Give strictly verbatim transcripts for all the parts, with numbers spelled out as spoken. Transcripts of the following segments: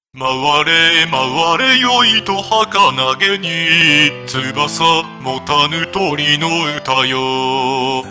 回れ回れよいと儚げに翼持たぬ鳥の歌よ。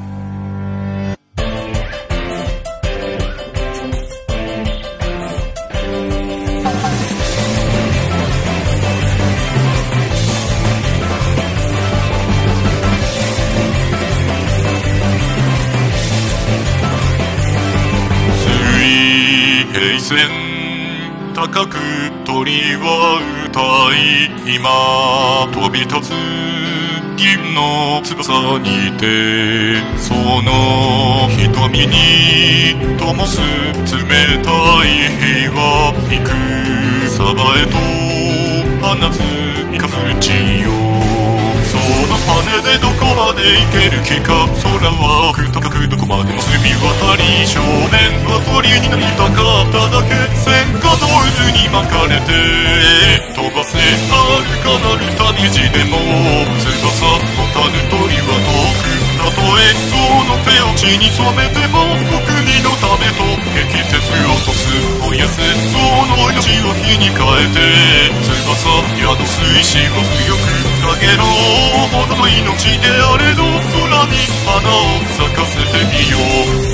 水平線高く鳥は歌い、今飛び立つ銀の翼にて、その瞳に灯す冷たい火は幾さばへと放つ三日月よ。その羽でどこまで行ける気か、空は高くどこまでも澄み渡り、少年は鳥になりたかっただけ、戦火の渦に巻かれて飛ばせ遥かなる旅路でも、翼持たぬ鳥は遠く、たとえその手を血に染めてもお国のためと激鉄落とす燃やせ、その命を火に変えて翼宿す意志を強くかげろう。ほどの命であれど空に花を咲かせてみよう。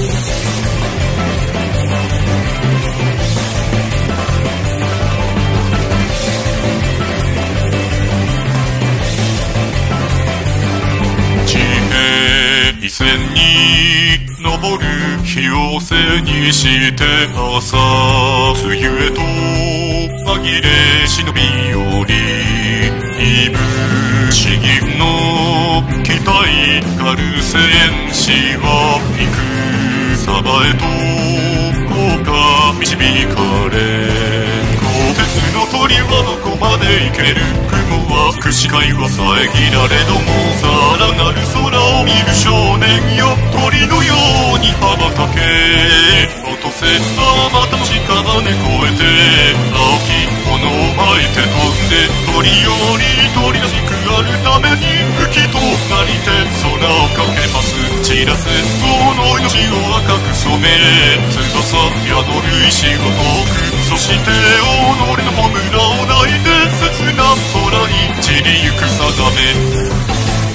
地平線に昇る日を背にして朝露へと紛れ忍び寄り、いぶ詩吟の機体カル戦士は幾さばへとこうか導かれ、鋼鉄の鳥はどこまで行ける、雲はく視界は遮られどもさらなる空を見る少年よ。鳥のように羽ばたけ落とせ、あまたも屍越えて青き炎を巻いて飛んで、鳥より鳥らしくあるために吹きとなりて空をかけます。散らせその命を赤く染め、翼宿る石を遠く、そして己の炎を抱いて切な空に散りゆく定め。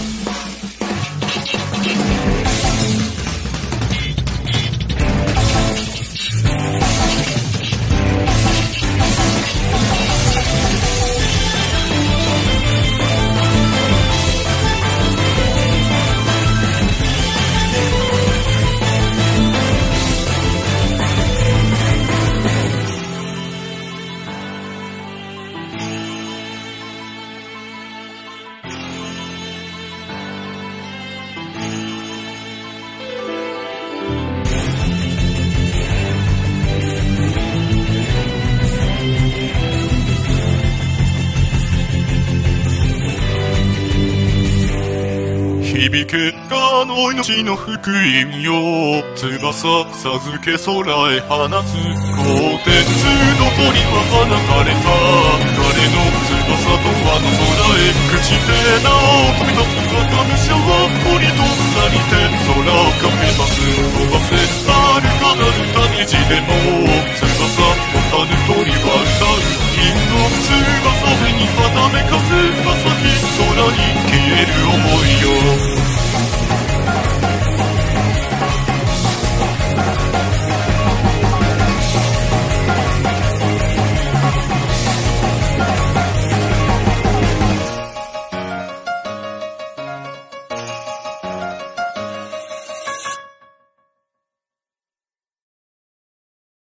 響けあの命の福音よ、翼授け空へ放つ。鋼鉄の鳥は放たれた、彼の翼とあの空へ朽ちてなお飛び立つ若武者は鳥となりて空をかけます。飛ばせ遥かなる旅路でも翼持たぬ鳥は歌う。銀の翼背にはためかせ朝日空に消える想いよ。